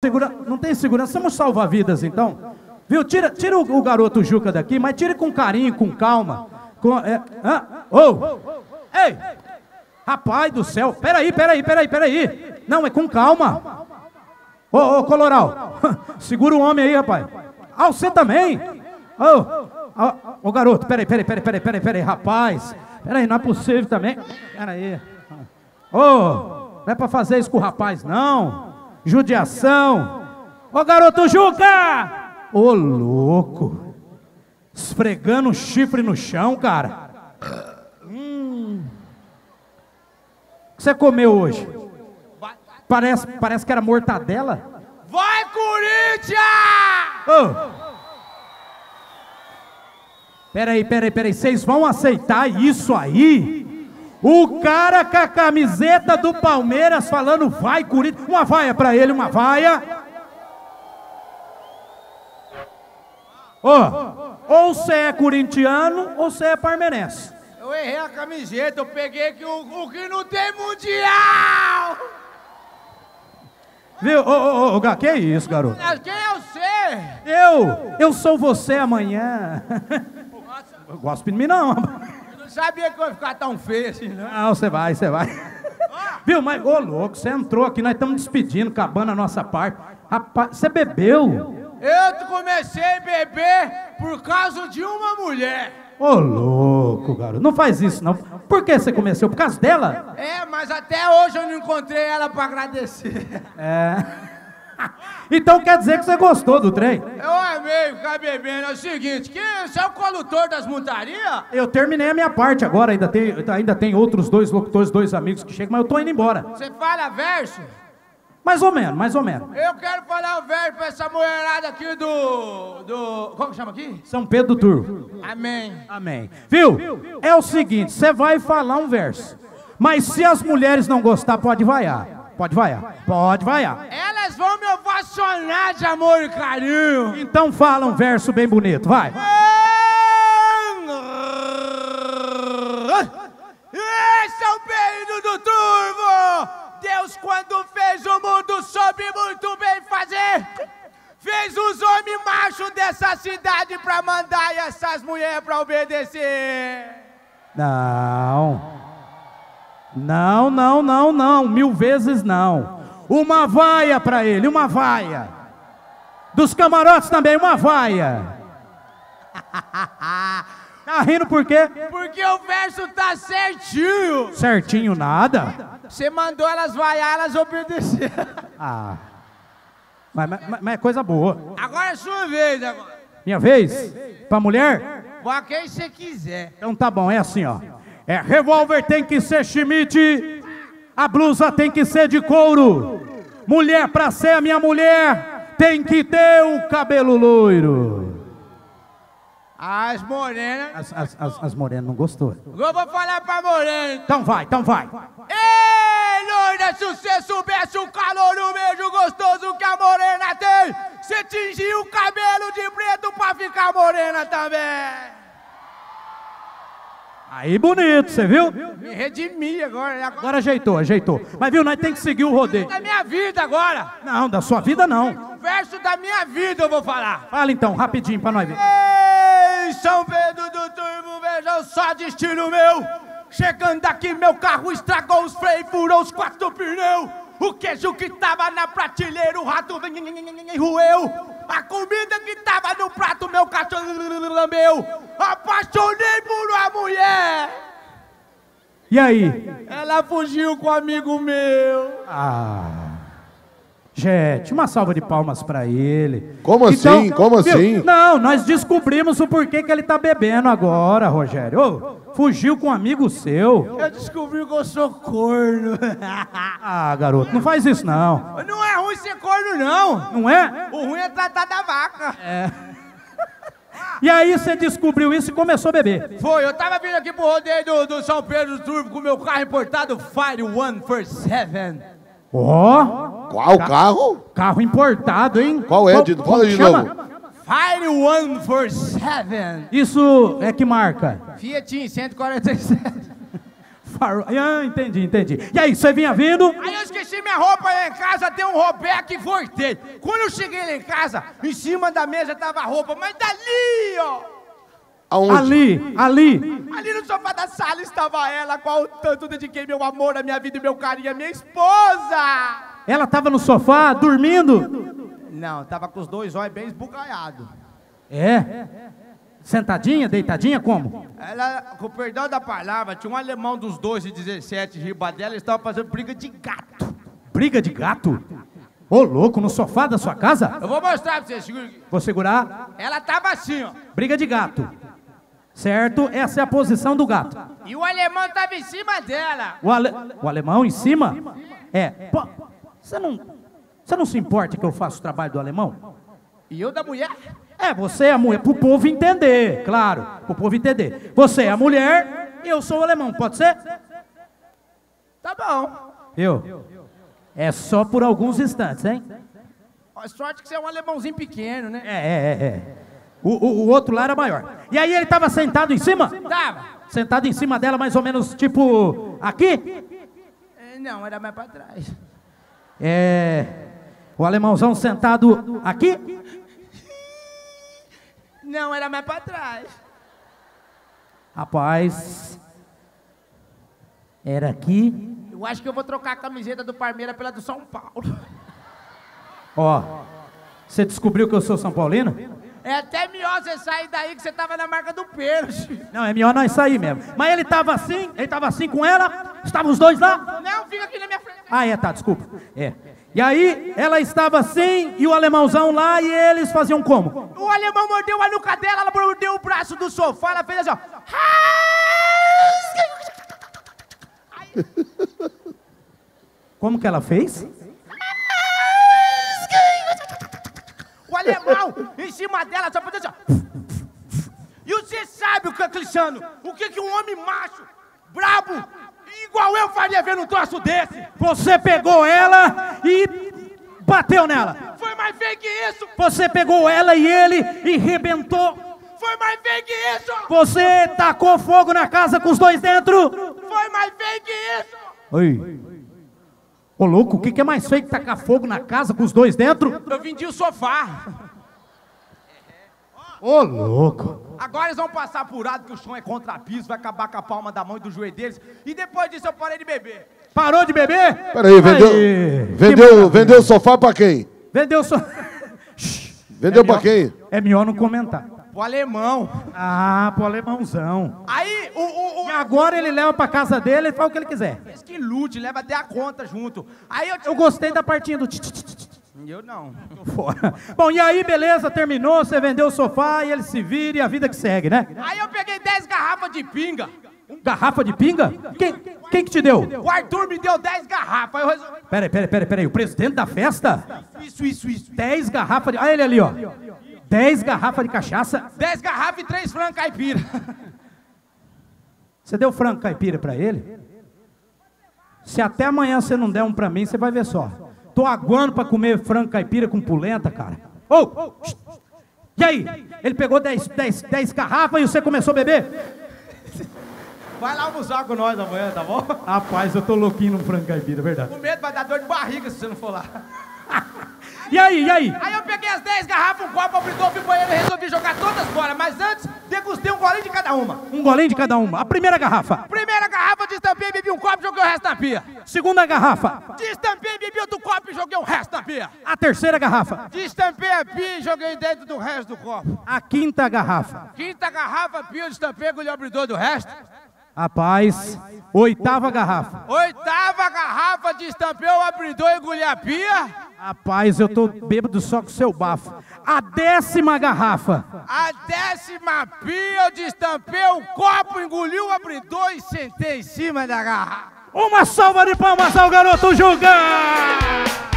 não tem segurança, vamos salvar vidas então. Viu, tira o garoto Juca daqui, mas tira com carinho, com calma. Ei, rapaz do céu, peraí. Não, é com calma. Ô, Coloral, segura o homem aí, rapaz. Ah, você também? Ô, garoto, peraí, rapaz. Peraí, não é possível também. Peraí. Não é pra fazer isso com o rapaz, não. Judiação. Ô, garoto Juca! Ô, louco. Esfregando o chifre no chão, cara. O que você comeu hoje? Parece que era mortadela. Vai, Corinthians! Peraí, vocês vão aceitar isso aí? O cara com a camiseta do Palmeiras falando vai, Corinthians. Uma vaia pra ele, uma vaia. Ou você é corintiano ou você é parmeirense. Eu errei a camiseta, eu peguei que o que não tem mundial! Viu? Gá, que é isso, garoto? Quem é você? Eu sou você amanhã. Eu gosto de mim, não. Eu não sabia que eu ia ficar tão feio assim, não. Não, você vai. Viu, mas, ô louco, você entrou aqui, nós estamos despedindo, acabando a nossa parte. Rapaz, você bebeu? Eu comecei a beber por causa de uma mulher. Ô louco, garoto, não faz isso não. Por que você começou? Por causa dela? Mas até hoje eu não encontrei ela pra agradecer. Então quer dizer que você gostou do trem? Eu amei ficar bebendo. É o seguinte, você é o condutor das montarias? Eu terminei a minha parte agora, ainda tem outros dois locutores, dois amigos que chegam, mas eu tô indo embora. Você fala verso? Mais ou menos. Eu quero falar o verso pra essa mulherada aqui do... Como que chama aqui? São Pedro do Turvo. Amém. Viu? É o seguinte, você vai falar um verso, mas se as mulheres não gostar, pode vaiar. Elas vão me ovacionar de amor e carinho. Então fala um verso bem bonito, vai. São Pedro do Turvo! Deus, quando fez o mundo, soube muito bem fazer. Fez os homens machos dessa cidade pra mandar e essas mulheres pra obedecer. Não, 1000 vezes não. Uma vaia pra ele, uma vaia. Dos camarotes também, uma vaia. Tá rindo por quê? Porque o verso tá certinho. Certinho nada? Você mandou elas vaiar, elas obedeceram. Mas é coisa boa. Agora é sua vez agora. Minha vez? Pra mulher? Pra quem você quiser. Então tá bom, é assim ó. Revólver tem que ser Schmidt, a blusa tem que ser de couro. Mulher pra ser a minha mulher tem que ter o cabelo loiro. As morenas... As morenas não gostou. Eu vou falar pra morena. Então vai. Ei, loira, se você soubesse o calor e o beijo gostoso que a morena tem, você tingiu o cabelo de preto pra ficar morena também. Aí bonito, você viu? Me redimi agora. Agora ajeitou. Mas viu, nós tem que seguir o rodeio. Da minha vida agora. Não, da sua vida não. O verso da minha vida eu vou falar. Fala então, rapidinho pra nós ver. Ei, São Pedro do Turvo, vejam só destino meu. Chegando aqui meu carro estragou os freios, furou os 4 pneus. O queijo que tava na prateleira, o rato roeu. A comida que tava no prato, meu cachorro lambeu. Apaixonei por uma mulher. E aí? Ela fugiu com um amigo meu. Gente, uma salva de palmas pra ele. Como então, assim? Como assim? Não, nós descobrimos o porquê que ele tá bebendo agora, Rogério. Fugiu com um amigo seu. Eu descobri que eu sou corno. Garoto, não faz isso não. Não é ruim ser corno, não. Não é? O ruim é tratar da vaca. E aí você descobriu isso e começou a beber. Foi, eu tava vindo aqui pro rodeio do São Pedro do Turvo com meu carro importado Fire 147. Qual carro? Carro importado, hein? Qual é? Fala de novo. Fire 147. Isso é que marca? Fiat 147. Entendi. E aí, você vinha vindo? Aí eu esqueci minha roupa lá em casa, dei um robeco e voltei. Quando eu cheguei lá em casa, em cima da mesa tava a roupa, mas dali, ó. Aonde? Ali Ali no sofá da sala estava ela, qual o tanto dediquei meu amor, a minha vida e meu carinho, a minha esposa. Ela tava no sofá, dormindo? Não, tava com os dois olhos bem esbugalhados. É? Sentadinha, deitadinha, como? Ela, com o perdão da palavra, tinha um alemão dos 12 e 17 riba dela, eles estavam fazendo briga de gato. Briga de gato? Ô, louco, no sofá da sua casa? Eu vou mostrar pra vocês, segura aqui. Vou segurar. Ela tava assim, ó. Briga de gato. Certo? Essa é a posição do gato. E o alemão tava em cima dela. O alemão em cima? É. Pô, você não se importa que eu faça o trabalho do alemão? E eu da mulher? É, você é a mulher, pro povo entender, claro, pro povo entender. Você é a mulher e eu sou o alemão, pode ser? Tá bom. É só por alguns instantes, hein? A sorte que você é um alemãozinho pequeno, né? É. O outro lá era maior. E aí ele tava sentado em cima? Tava. Sentado em cima dela, mais ou menos, tipo, aqui? Não, era mais pra trás. O alemãozão sentado aqui? Não, era mais pra trás. Rapaz, era aqui. Eu acho que eu vou trocar a camiseta do Palmeiras pela do São Paulo. Ó, você descobriu que eu sou São Paulino? É até melhor você sair daí que você tava na marca do pênalti. Não, é melhor nós sair mesmo. Mas ele tava assim com ela, estavam os dois lá? Não, fica aqui na minha frente. Tá, desculpa. E aí, ela estava assim, e o alemãozão lá, e eles faziam como? O alemão mordeu a nuca dela, ela mordeu o braço do sofá, ela fez assim, ó. Como que ela fez? O alemão em cima dela só fez assim, ó. E você sabe, Cristiano, o que um homem macho, brabo, igual eu faria vendo um troço desse? Você pegou ela e bateu nela. Foi mais feio que isso. Você pegou ela e ele e rebentou. Foi mais feio que isso. Você tacou fogo na casa com os dois dentro. Foi mais feio que isso. Oi. Ô, louco, o que é mais feio que tacar fogo na casa com os dois dentro? Eu vendi o sofá. Ô, louco. Agora eles vão passar apurado que o chão é contrapiso, vai acabar com a palma da mão e do joelho deles. E depois disso eu parei de beber. Parou de beber? Peraí, vendeu o sofá pra quem? Vendeu só. Vendeu pra quem? É melhor não comentar. Pro alemão. Pro alemãozão. Aí, E agora ele leva pra casa dele e faz o que ele quiser. Esse que lute, leva até a conta junto. Aí Eu gostei da partinha do Eu não. fora. Bom, e aí, beleza, terminou, você vendeu o sofá e ele se vira e a vida que segue, né? Aí eu peguei 10 garrafas de pinga. Garrafa de pinga? Quem que te deu? O Arthur me deu 10 garrafas. Aí eu resolvi... Peraí, o presidente da festa? Isso. 10 garrafas de... Olha ele ali, ó. 10 garrafas de cachaça. 10 garrafas e 3 frangos caipira. Você deu frango caipira pra ele? Se até amanhã você não der um pra mim, você vai ver só. Tô aguando pra comer frango caipira com polenta, cara. E aí? Ele pegou 10 garrafas e você começou a beber? Vai lá almoçar com nós amanhã, tá bom? Rapaz, eu tô louquinho no frango caipira, verdade. O medo vai dar dor de barriga se você não for lá. E aí? Aí eu peguei as 10 garrafas, um copo, abri o banheiro e resolvi jogar todas fora. Mas antes, degustei um golinho de cada uma. Um golinho de cada uma. A primeira garrafa. Primeira garrafa, destampei, bebi um copo e joguei o resto na pia. Segunda garrafa. Destampei, bebi outro copo e joguei o resto na pia. A terceira garrafa. Destampei a pia e joguei dentro do resto do copo. A quinta garrafa. Quinta garrafa, pia, destampei, engoli o abridor do resto. Rapaz, oitava garrafa. Oitava garrafa, destampei o abridor e engoli a pia. Rapaz, eu tô bêbado só com o seu bafo. A 10ª garrafa. A 10ª pia, eu destampei o copo, engoli o abridor e sentei em cima da garrafa. Uma salva de palmas ao garoto Juca!